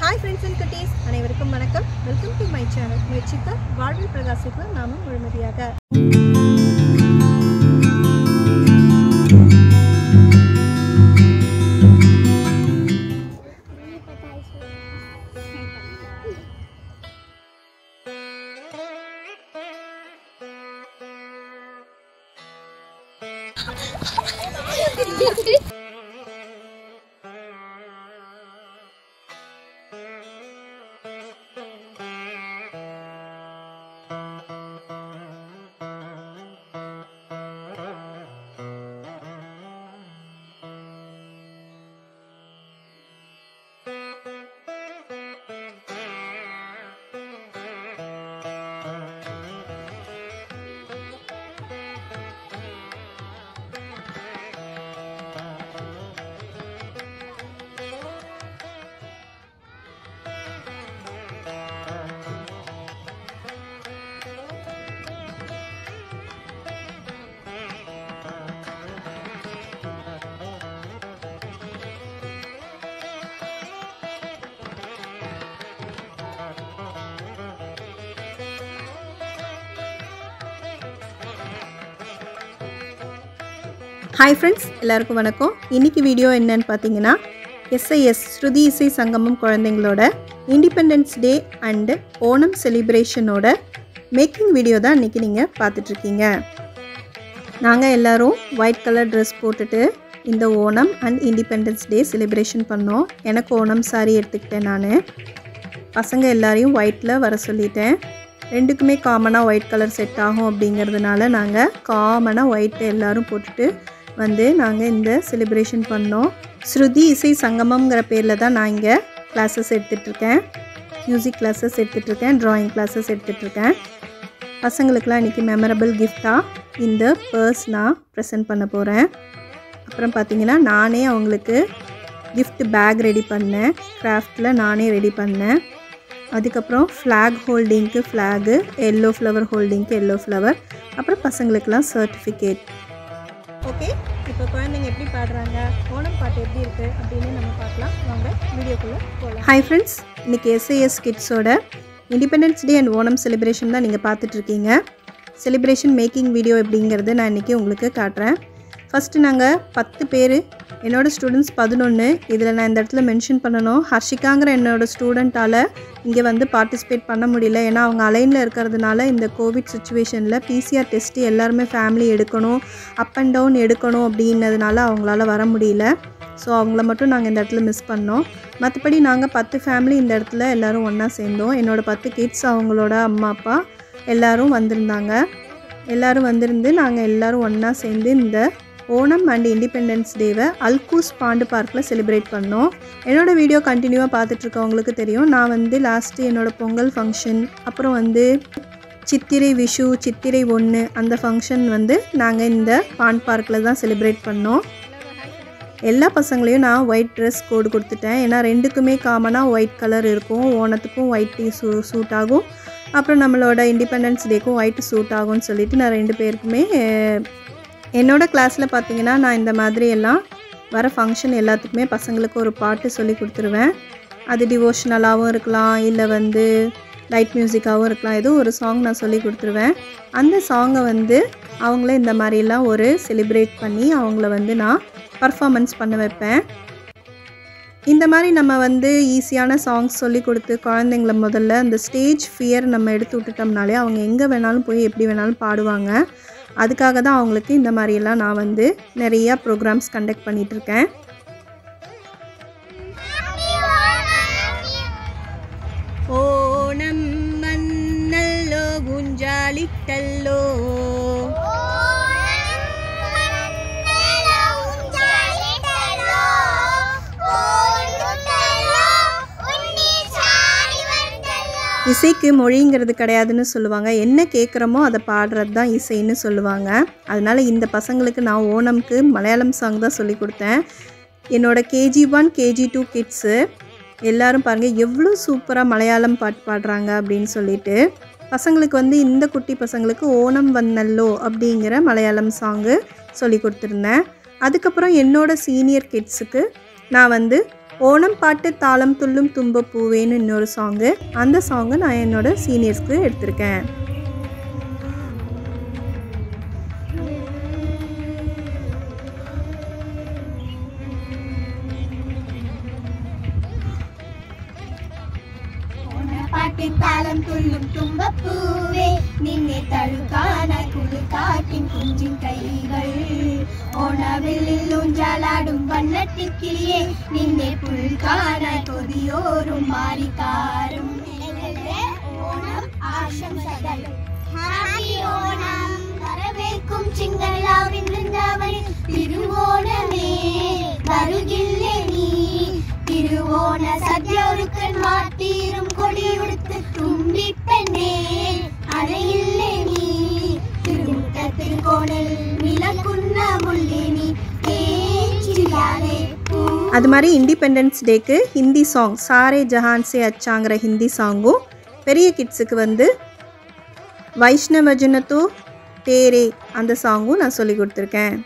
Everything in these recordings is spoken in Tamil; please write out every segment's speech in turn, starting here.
Hi friends and cuties, அனைவருக்கும் வணக்கம். Welcome to my channel. முயற்சிக்க வாழ்வில் பிரகாசிக்க நாமும் முழுமையாக. Hi friends, எல்லாருக்கும் வணக்கம். இன்னைக்கு வீடியோ என்னன்னு பாத்தீங்கன்னா SIS ஸ்ருதி இசை சங்கமம் குழந்தைகளோட இண்டிபெண்டன்ஸ் டே அண்ட் ஓணம் செலிப்ரேஷனோட மேக்கிங் வீடியோ தான் இன்னைக்கு நீங்க பார்த்துட்டு இருக்கீங்க. நாங்க எல்லாரும் ஒயிட் கலர் Dress போட்டுட்டு இந்த Onam and independence day celebration பண்ணோம். எனக்கு ஓணம் saree எடுத்துக்கிட்டேன் நான். பசங்க எல்லாரையும் ஒயிட்ல வர சொல்லிட்டேன். ரெண்டுக்குமே காமனா ஒயிட் கலர் செட் ஆகும் அப்படிங்கிறதுனால நாங்க காமனா ஒயிட் எல்லாரும் போட்டுட்டு வந்து நாங்கள் இந்த செலிப்ரேஷன் பண்ணோம். ஸ்ருதி இசை சங்கமம்ங்கிற பேரில் தான் நான் இங்கே கிளாஸஸ் எடுத்துகிட்ருக்கேன். மியூசிக் கிளாஸஸ் எடுத்துகிட்ருக்கேன், ட்ராயிங் கிளாஸஸ் எடுத்துகிட்ருக்கேன். பசங்களுக்கெலாம் இன்றைக்கி மெமரபிள் கிஃப்டாக இந்த பர்ஸ் நான் ப்ரெசென்ட் பண்ண போகிறேன். அப்புறம் பார்த்திங்கன்னா நானே அவங்களுக்கு கிஃப்ட் பேக் ரெடி பண்ணேன். கிராஃப்டில் நானே ரெடி பண்ணேன். அதுக்கப்புறம் ஃப்ளாக் ஹோல்டிங்க்கு ஃப்ளாகு, எல்லோ ஃப்ளவர் ஹோல்டிங்க்கு எல்லோ ஃப்ளவர், அப்புறம் பசங்களுக்கெலாம் சர்டிஃபிகேட். ஓகே, இப்போ குழந்தைங்க எப்படி பாடுறாங்க, ஓணம் பாட்டு எப்படி இருக்குது அப்படின்னு நம்ம பார்க்கலாம். வாங்க வீடியோக்குள்ளே போகலாம். ஹாய் ஃப்ரெண்ட்ஸ், இன்றைக்கி SIS கிட்ஸோட independence day and Onam celebration தான் நீங்கள் பார்த்துட்ருக்கீங்க. செலிப்ரேஷன் மேக்கிங் வீடியோ எப்படிங்கிறது நான் இன்றைக்கி உங்களுக்கு காட்டுறேன். ஃபஸ்ட்டு நாங்கள் 10 பேர், என்னோடய ஸ்டூடெண்ட்ஸ் 11. இதில் நான் இந்த இடத்துல மென்ஷன் பண்ணணும், ஹர்ஷிகாங்கிற என்னோடய ஸ்டூடெண்ட்டால் இங்கே வந்து பார்ட்டிசிபேட் பண்ண முடியல. ஏன்னா அவங்க அலைனில் இருக்கிறதுனால இந்த கோவிட் சுச்சுவேஷனில் PCR டெஸ்ட்டு எல்லாருமே ஃபேமிலி எடுக்கணும், அப் அண்ட் டவுன் எடுக்கணும் அப்படின்னதுனால அவங்களால வர முடியல. ஸோ அவங்கள மட்டும் நாங்கள் இந்த இடத்துல மிஸ் பண்ணோம். மற்றபடி நாங்கள் 10 ஃபேமிலி இந்த இடத்துல எல்லோரும் ஒன்றா சேர்ந்தோம். என்னோடய 10 கிட்ஸ், அவங்களோட அம்மா அப்பா எல்லோரும் வந்திருந்தாங்க. எல்லோரும் வந்திருந்து நாங்கள் எல்லோரும் ஒன்றா சேர்ந்து இந்த ஓணம் அண்ட் இண்டிபெண்டன்ஸ் டேவை அல்கூஸ் பாண்டு பார்க்கில் செலிப்ரேட் பண்ணோம். என்னோடய வீடியோ கண்டினியூவாக பார்த்துட்ருக்கவங்களுக்கு தெரியும். நான் வந்து லாஸ்ட்டு என்னோடய பொங்கல் ஃபங்க்ஷன், அப்புறம் வந்து சித்திரை விஷு, சித்திரை 1 அந்த ஃபங்க்ஷன் வந்து நாங்கள் இந்த பாண்ட் பார்க்கில் தான் செலிப்ரேட் பண்ணோம். எல்லா பசங்களையும் நான் ஒயிட் ட்ரெஸ் கோடு கொடுத்துட்டேன். ஏன்னா ரெண்டுக்குமே காமனாக ஒயிட் கலர் இருக்கும். ஓணத்துக்கும் ஒயிட் சூட் ஆகும், அப்புறம் நம்மளோட இண்டிபெண்டன்ஸ் டேக்கும் ஒயிட் சூட் ஆகும்னு சொல்லிவிட்டு நான் 2 பேருக்குமே என்னோடய கிளாஸில் பார்த்திங்கன்னா நான் இந்த மாதிரி எல்லாம் வர ஃபங்க்ஷன் எல்லாத்துக்குமே பசங்களுக்கு ஒரு பாட்டு சொல்லி கொடுத்துருவேன். அது டிவோஷனலாகவும் இருக்கலாம், இல்லை வந்து லைட் மியூசிக்காகவும் இருக்கலாம். ஏதோ ஒரு சாங் நான் சொல்லி கொடுத்துருவேன். அந்த சாங்கை வந்து அவங்கள இந்த மாதிரிலாம் ஒரு செலிப்ரேட் பண்ணி அவங்கள வந்து நான் பர்ஃபார்மன்ஸ் பண்ண வைப்பேன். இந்த மாதிரி நம்ம வந்து ஈஸியான சாங்ஸ் சொல்லி கொடுத்து குழந்தைங்கள முதல்ல அந்த ஸ்டேஜ் ஃபியர் நம்ம எடுத்து விட்டுட்டோம்னாலே அவங்க எங்கே வேணாலும் போய் எப்படி வேணாலும் பாடுவாங்க. அதுக்காக தான் அவங்களுக்கு இந்த மாதிரியெல்லாம் நான் வந்து நிறையா ப்ரோக்ராம்ஸ் கண்டக்ட் பண்ணிகிட்ருக்கேன். ஓணம் மன்னல்லோ ஊஞ்சாலிட்டல்லோ, இசைக்கு மொழிங்கிறது கிடையாதுன்னு சொல்லுவாங்க. என்ன கேட்குறோமோ அதை பாடுறது தான் இசைன்னு சொல்லுவாங்க. அதனால் இந்த பசங்களுக்கு நான் ஓணம்க்கு மலையாளம் சாங் தான் சொல்லி கொடுத்தேன். என்னோடய KG1 KG2 கிட்ஸு எல்லோரும் பாருங்கள் எவ்வளோ சூப்பராக மலையாளம் பாட்டு பாடுறாங்க அப்படின்னு சொல்லிட்டு. பசங்களுக்கு வந்து இந்த குட்டி பசங்களுக்கு ஓணம் வந்தல்லோ அப்படிங்கிற மலையாளம் சாங்கு சொல்லி கொடுத்துருந்தேன். அதுக்கப்புறம் என்னோடய சீனியர் கிட்ஸுக்கு நான் வந்து ஓணம் பாட்டு தாளம் துள்ளும் தும்பப்பூவேன்னு இன்னொரு சாங்கு. அந்த சாங்கை நான் என்னோடய சீனியர்ஸ்க்கு எடுத்திருக்கேன். தாளம் துள்ளும் தும்பப்பூவே நின்னை தழுக்கானாய் குழு காட்டின் குஞ்சின் கைகள் ஓணவில் ஊஞ்சலாடும் வண்ணத்தின் கிளியே நின்னை புல் கானாய் கொதியோரும் மாறிக்காரும் ஓணம் ஆசம்சகள் ஹாப்பி ஓணம் வரவேற்கும் சிங்களாவின் விருந்தாவனின் திருவோணமே வருகில்லே நீ திருவோண சத்யோருக்கன் மாத்தீரும் கொடி உடுத்து தும்பி பெண்ணே அலையில்லே நீ திருமுட்ட திருக்கோணல் விளக்குன்ன முள்ளே நீ தேச்சியாலே. அது மாதிரி இண்டிபெண்டன்ஸ் டேக்கு ஹிந்தி சாங் சாரே ஜஹான் சே அச்சாங்கிற ஹிந்தி சாங்கும், பெரிய கிட்ஸுக்கு வந்து வைஷ்ணவஜன தோ தேரே அந்த சாங்கும் நான் சொல்லி கொடுத்துருக்கேன்.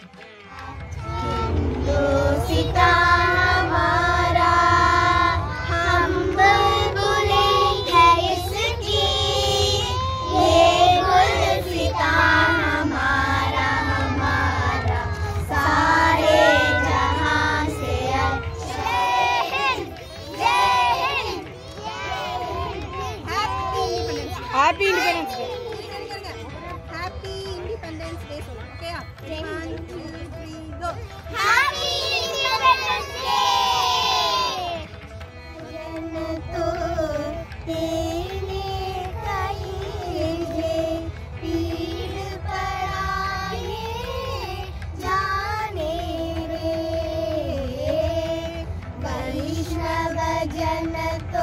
Happy Independence Day. Happy Independence Day. Okay, 1, 2, 3, go. Happy Independence Day. जनतो तेरे कहिए पीड़ पराए जाने रे वैष्णव जनतो.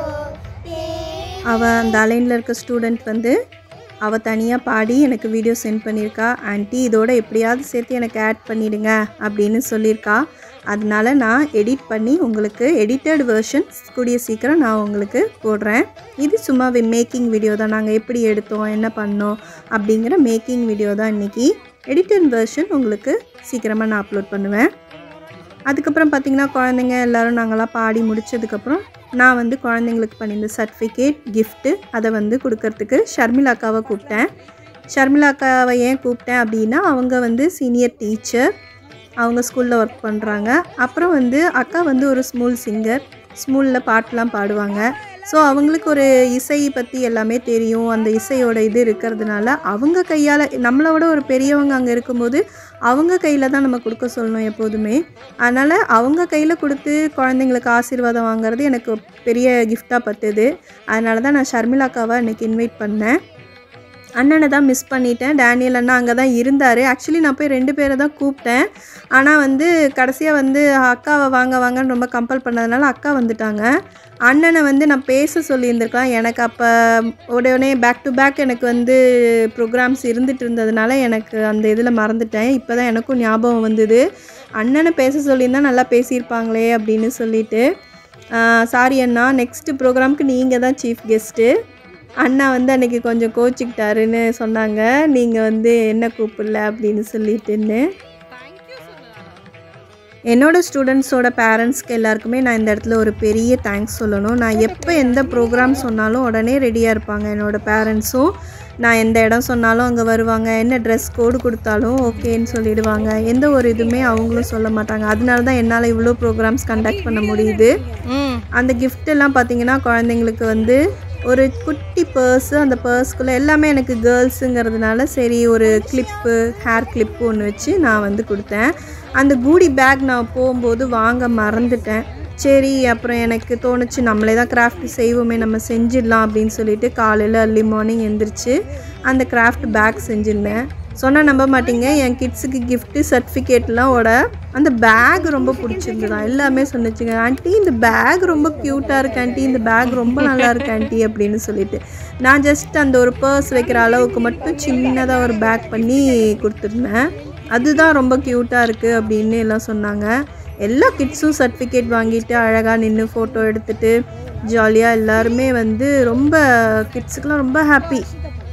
அவள் அந்த அலைனில் இருக்க ஸ்டூடெண்ட் வந்து அவள் தனியாக பாடி எனக்கு வீடியோ சென்ட் பண்ணியிருக்கா. ஆன்ட்டி இதோட எப்படியாவது சேர்த்து எனக்கு ஆட் பண்ணிவிடுங்க அப்படின்னு சொல்லியிருக்கா. அதனால நான் எடிட் பண்ணி உங்களுக்கு எடிட்டட் வெர்ஷன் கூடிய சீக்கிரம் நான் உங்களுக்கு போடுறேன். இது சும்மா மேக்கிங் வீடியோ தான், நாங்கள் எப்படி எடுத்தோம் என்ன பண்ணோம் அப்படிங்கிற மேக்கிங் வீடியோ தான் இன்றைக்கி. எடிட்டட் வெர்ஷன் உங்களுக்கு சீக்கிரமாக நான் அப்லோட் பண்ணுவேன். அதுக்கப்புறம் பார்த்திங்கன்னா குழந்தைங்க எல்லோரும் நாங்களாம் பாடி முடித்ததுக்கப்புறம் நான் வந்து குழந்தைங்களுக்கு பண்ணியிருந்த சர்டிஃபிகேட் கிஃப்ட்டு அதை வந்து கொடுக்கறதுக்கு ஷர்மிளா அக்காவை கூப்பிட்டேன். ஷர்மிளா அக்காவை ஏன் கூப்பிட்டேன் அப்படின்னா அவங்க வந்து சீனியர் டீச்சர், அவங்க ஸ்கூலில் ஒர்க் பண்ணுறாங்க. அப்புறம் வந்து அக்கா வந்து ஒரு ஸ்மூல் சிங்கர், ஸ்மூலில் பாட்டெலாம் பாடுவாங்க. ஸோ அவங்களுக்கு ஒரு இசை பற்றி எல்லாமே தெரியும். அந்த இசையோட இது இருக்கிறதுனால அவங்க கையால் நம்மளோட ஒரு பெரியவங்க அங்கே இருக்கும்போது அவங்க கையில் தான் நம்ம கொடுக்க சொல்லணும் எப்போதுமே. அதனால் அவங்க கையில் கொடுத்து குழந்தைங்களுக்கு ஆசீர்வாதம் வாங்குறது எனக்கு பெரிய கிஃப்டாக பட்டுது. அதனால தான் நான் ஷர்மிளா அக்காவை அன்றைக்கி இன்வைட் பண்ணேன். அண்ணனை தான் மிஸ் பண்ணிட்டேன். டேனியல் அண்ணா அங்கே தான் இருந்தார். ஆக்சுவலி நான் போய் 2 பேரை தான் கூப்பிட்டேன். ஆனால் வந்து கடைசியாக வந்து அக்காவை வாங்க வாங்கன்னு ரொம்ப கம்பல் பண்ணதுனால அக்கா வந்துட்டாங்க. அண்ணனை வந்து நான் பேச சொல்லியிருந்திருக்கலாம். எனக்கு அப்போ உடனே பேக் டு பேக் எனக்கு வந்து ப்ரோக்ராம்ஸ் இருந்துகிட்டு இருந்ததுனால எனக்கு அந்த இதில் மறந்துட்டேன். இப்போ தான் எனக்கும் ஞாபகம் வந்தது. அண்ணனை பேச சொல்லியிருந்தால் நல்லா பேசியிருப்பாங்களே அப்படின்னு சொல்லிட்டு. சாரி அண்ணா, நெக்ஸ்ட்டு ப்ரோக்ராமுக்கு நீங்கள் தான் சீஃப் கெஸ்ட்டு. அண்ணா வந்து அன்றைக்கி கொஞ்சம் கோச்சிக்கிட்டாருன்னு சொன்னாங்க, நீங்கள் வந்து என்ன கூப்பிடல அப்படின்னு சொல்லிட்டுன்னு. என்னோடய ஸ்டூடெண்ட்ஸோட பேரண்ட்ஸ்க்கு எல்லாருக்குமே நான் இந்த இடத்துல ஒரு பெரிய தேங்க்ஸ் சொல்லணும். நான் எப்போ எந்த ப்ரோக்ராம் சொன்னாலும் உடனே ரெடியாக இருப்பாங்க என்னோடய பேரண்ட்ஸும். நான் எந்த இடம் சொன்னாலும் அங்கே வருவாங்க. என்ன ட்ரெஸ் கோடு கொடுத்தாலும் ஓகேன்னு சொல்லிடுவாங்க. எந்த ஒரு இதுவுமே அவங்களும் சொல்ல மாட்டாங்க. அதனால தான் என்னால் இவ்வளோ ப்ரோக்ராம்ஸ் கண்டக்ட் பண்ண முடியுது. அந்த கிஃப்டெல்லாம் பார்த்திங்கன்னா குழந்தைங்களுக்கு வந்து ஒரு குட்டி பர்ஸு, அந்த பர்ஸ்க்குள்ளே எல்லாமே எனக்கு கேர்ள்ஸுங்கிறதுனால சரி ஒரு கிளிப்பு, ஹேர் கிளிப்பு ஒன்று வச்சு நான் வந்து கொடுத்தேன். அந்த கூடி பேக் நான் போகும்போது வாங்க மறந்துட்டேன். சரி அப்புறம் எனக்கு தோணுச்சு நம்மளே தான் கிராஃப்ட் செய்வோமே, நம்ம செஞ்சிடலாம் அப்படின்னு சொல்லிட்டு காலையில் அர்லி மார்னிங் எழுந்திரிச்சு அந்த கிராஃப்ட் பேக் செஞ்சுருந்தேன். சொன்னால் நம்ப மாட்டீங்க, என் கிட்ஸுக்கு கிஃப்ட்டு சர்டிஃபிகேட்லாம் அந்த பேக் ரொம்ப பிடிச்சிருந்துதான். எல்லாமே சொன்னிச்சுங்க, ஆண்டி இந்த பேக் ரொம்ப க்யூட்டாக இருக்கு ஆண்டி, இந்த பேக் ரொம்ப நல்லா இருக்கு ஆண்டி அப்படின்னு சொல்லிட்டு. நான் ஜஸ்ட் அந்த ஒரு பர்ஸ் வைக்கிற அளவுக்கு மட்டும் சின்னதாக ஒரு பேக் பண்ணி கொடுத்துருந்தேன். அதுதான் ரொம்ப க்யூட்டாக இருக்குது அப்படின்னு எல்லாம் சொன்னாங்க. எல்லா கிட்ஸும் சர்டிஃபிகேட் வாங்கிட்டு அழகாக நின்று ஃபோட்டோ எடுத்துகிட்டு ஜாலியாக எல்லாருமே வந்து ரொம்ப கிட்ஸுக்கெலாம் ரொம்ப ஹாப்பி.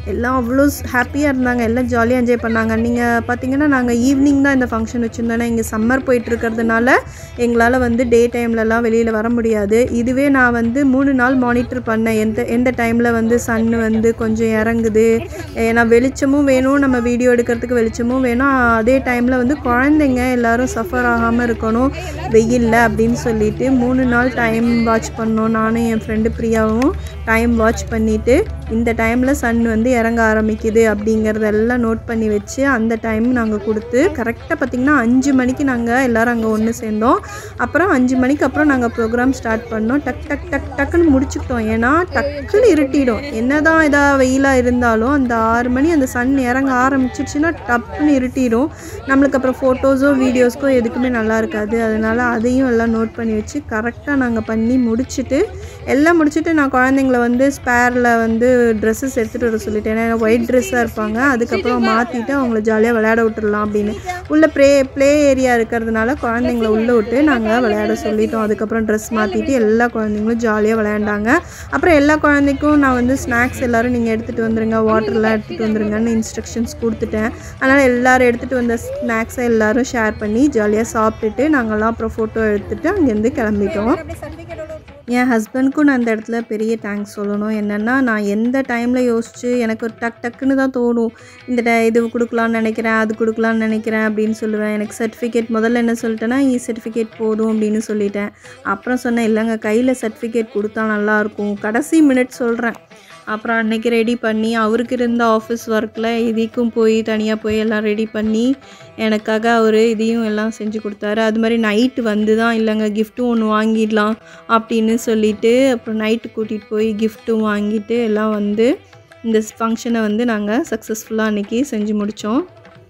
எல்லாம் அவ்வளோ ஹாப்பியாக இருந்தாங்க, எல்லாம் ஜாலியாக என்ஜாய் பண்ணாங்க. நீங்கள் பார்த்தீங்கன்னா நாங்கள் ஈவினிங் தான் இந்த ஃபங்க்ஷன் வச்சுருந்தோன்னா இங்கே சம்மர் போயிட்டுருக்கிறதுனால எங்களால் வந்து டே டைம்லலாம் வெளியில் வர முடியாது. இதுவே நான் வந்து 3 நாள் மானிட்டர் பண்ணேன், எந்த டைமில் வந்து சன் வந்து கொஞ்சம் இறங்குது, ஏன்னா வெளிச்சமும் வேணும், நம்ம வீடியோ எடுக்கிறதுக்கு வெளிச்சமும் வேணும், அதே டைமில் வந்து குழந்தைங்க எல்லோரும் சஃபர் ஆகாமல் இருக்கணும் வெயிலில் அப்படின்னு சொல்லிட்டு 3 நாள் டைம் வாட்ச் பண்ணோம். நானும் என் ஃப்ரெண்டு பிரியாவும் டைம் வாட்ச் பண்ணிவிட்டு இந்த டைமில் சன் வந்து இறங்க ஆரம்பிக்குது அப்படிங்கிறதெல்லாம் நோட் பண்ணி வச்சு அந்த டைம் நாங்கள் கொடுத்து கரெக்டாக பார்த்திங்கன்னா 5 மணிக்கு நாங்கள் எல்லோரும் அங்கே ஒன்று சேர்ந்தோம். அப்புறம் 5 மணிக்கு அப்புறம் நாங்கள் ப்ரோக்ராம் ஸ்டார்ட் பண்ணோம். டக்குன்னு முடிச்சுக்கிட்டோம். ஏன்னா டக்குன்னு இருட்டிடும், என்ன தான் இதாக வெயிலாக இருந்தாலும் அந்த 6 மணி அந்த சன் இறங்க ஆரம்பிச்சிடுச்சுன்னா டப்புன்னு இருட்டிடும். நம்மளுக்கு அப்புறம் ஃபோட்டோஸோ வீடியோஸ்க்கோ எதுக்குமே நல்லா இருக்காது. அதனால் அதையும் எல்லாம் நோட் பண்ணி வச்சு கரெக்டாக நாங்கள் பண்ணி எல்லாம் முடிச்சுட்டு நான் குழந்தைங்கள வந்து ஸ்பேரில் வந்து ட்ரெஸ்ஸஸ் எடுத்துகிட்டு வர சொல்லிட்டேன். ஏன்னா ஒயிட் ட்ரெஸ்ஸாக இருப்பாங்க, அதுக்கப்புறம் மாற்றிட்டு அவங்கள ஜாலியாக விளையாட விட்டுடலாம் அப்படின்னு. உள்ளே ப்ளே ஏரியா இருக்கிறதுனால குழந்தைங்கள உள்ளே விட்டு நாங்கள் விளையாட சொல்லிட்டோம். அதுக்கப்புறம் ட்ரெஸ் மாற்றிட்டு எல்லா குழந்தைங்களும் ஜாலியாக விளையாண்டாங்க. அப்புறம் எல்லா குழந்தைக்கும் நான் வந்து ஸ்நாக்ஸ் எல்லோரும் நீங்கள் எடுத்துகிட்டு வந்துடுங்க, வாட்டர்லாம் எடுத்துகிட்டு வந்துருங்கன்னு இன்ஸ்ட்ரக்ஷன்ஸ் கொடுத்துட்டேன். அதனால் எல்லோரும் எடுத்துகிட்டு வந்த ஸ்நாக்ஸை எல்லோரும் ஷேர் பண்ணி ஜாலியாக சாப்பிட்டுட்டு நாங்கள்லாம் அப்புறம் ஃபோட்டோ எடுத்துகிட்டு அங்கேருந்து கிளம்பிட்டோம். என் ஹஸ்பண்ட்க்கும் நான் அந்த இடத்துல பெரிய தேங்க்ஸ் சொல்லணும். என்னென்னா நான் எந்த டைமில் யோசித்து எனக்கு ஒரு டக்குன்னு தான் தோணும், இது கொடுக்கலான்னு நினைக்கிறேன், அது கொடுக்கலான்னு நினைக்கிறேன் அப்படின்னு சொல்லுவேன். எனக்கு சர்டிஃபிகேட் முதல்ல என்ன சொல்லிட்டேன்னா சர்டிஃபிகேட் போதும் அப்படின்னு சொல்லிட்டேன். அப்புறம் சொன்னேன் இல்லைங்க கையில் சர்டிஃபிகேட் கொடுத்தா நல்லாயிருக்கும், கடைசி மினிட் சொல்கிறேன். அப்புறம் அன்றைக்கி ரெடி பண்ணி அவருக்கு இருந்த ஆஃபீஸ் ஒர்க்கில் இதுக்கும் தனியாக போய் எல்லாம் ரெடி பண்ணி எனக்காக அவர் இதையும் எல்லாம் செஞ்சு கொடுத்தாரு. அது மாதிரி நைட்டு வந்து தான் இல்லைங்க கிஃப்ட்டும் ஒன்று வாங்கிடலாம் அப்படின்னு சொல்லிவிட்டு அப்புறம் நைட்டு கூட்டிகிட்டு போய் கிஃப்ட்டும் வாங்கிட்டு எல்லாம் வந்து இந்த ஃபங்க்ஷனை வந்து நாங்கள் சக்ஸஸ்ஃபுல்லாக அன்றைக்கி செஞ்சு முடித்தோம்.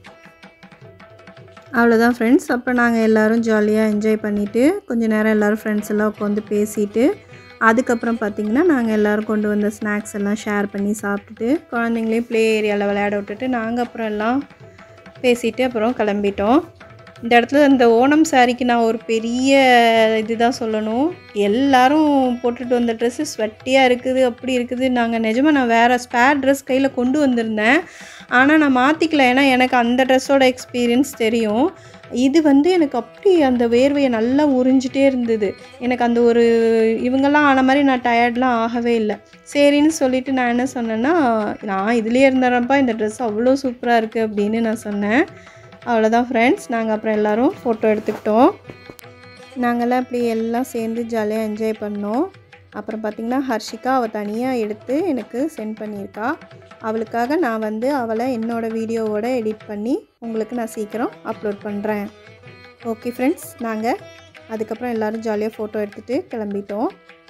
அவ்வளோதான் ஃப்ரெண்ட்ஸ். அப்புறம் நாங்கள் எல்லோரும் ஜாலியாக என்ஜாய் பண்ணிவிட்டு கொஞ்சம் நேரம் எல்லோரும் ஃப்ரெண்ட்ஸ் எல்லாம் உட்காந்து பேசிவிட்டு அதுக்கப்புறம் பார்த்திங்கன்னா நாங்கள் எல்லோரும் கொண்டு வந்த ஸ்நாக்ஸ் எல்லாம் ஷேர் பண்ணி சாப்பிட்டுட்டு குழந்தைங்களையும் ப்ளே ஏரியாவில் விளையாட விட்டுட்டு நாங்கள் அப்புறம் எல்லாம் பேசிவிட்டு அப்புறம் கிளம்பிட்டோம். இந்த இடத்துல இந்த ஓணம் சாரிக்கு நான் ஒரு பெரிய இதுதான் சொல்லணும். எல்லோரும் போட்டுட்டு வந்த ட்ரெஸ்ஸு ஸ்வெட்டியாக இருக்குது, அப்படி இருக்குது. நான் வேறு ஸ்பேர் ட்ரெஸ் கையில் கொண்டு வந்திருந்தேன், ஆனால் நான் மாற்றிக்கல. ஏன்னா எனக்கு அந்த ட்ரெஸ்ஸோட எக்ஸ்பீரியன்ஸ் தெரியும். இது வந்து எனக்கு அப்படி அந்த வேர்வையை நல்லா உறிஞ்சிட்டே இருந்தது. எனக்கு அந்த ஒரு இவங்கெல்லாம் ஆன மாதிரி நான் டயர்ட்லாம் ஆகவே இல்லை. சரின்னு சொல்லிவிட்டு நான் என்ன சொன்னேன்னா நான் இதுலேயே இருந்தேன்ப்பா, இந்த ட்ரெஸ் அவ்வளோ சூப்பராக இருக்குது அப்படின்னு நான் சொன்னேன். அவ்வளோதான் ஃப்ரெண்ட்ஸ். நாங்கள் அப்புறம் எல்லோரும் ஃபோட்டோ எடுத்துக்கிட்டோம். நாங்கள்லாம் அப்படி எல்லாம் சேர்ந்து ஜாலியாக என்ஜாய் பண்ணோம். அப்புறம் பார்த்திங்கன்னா ஹர்ஷிகா அவள் தனியாக எடுத்து எனக்கு சென்ட் பண்ணியிருக்கா. அவளுக்காக நான் வந்து அவளை என்னோடய வீடியோவோட எடிட் பண்ணி உங்களுக்கு நான் சீக்கிரம் அப்லோட் பண்ணுறேன். ஓகே ஃப்ரெண்ட்ஸ், நாங்கள் அதுக்கப்புறம் எல்லோரும் ஜாலியாக ஃபோட்டோ எடுத்துகிட்டு கிளம்பிட்டோம்.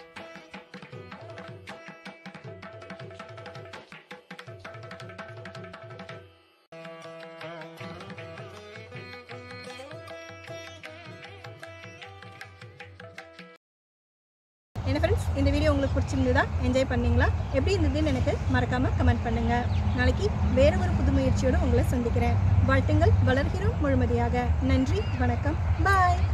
என்ன ஃப்ரெண்ட்ஸ், இந்த வீடியோ உங்களுக்கு பிடிச்சிருந்ததா? என்ஜாய் பண்ணிங்களா? எப்படி இருந்ததுன்னு எனக்கு மறக்காமல் கமெண்ட் பண்ணுங்கள். நாளைக்கு வேறு ஒரு புது முயற்சியோடு உங்களை சந்திக்கிறேன். வாழ்த்துங்கள், வளர்கிறோம் முழுமதியாக. நன்றி, வணக்கம், பாய்.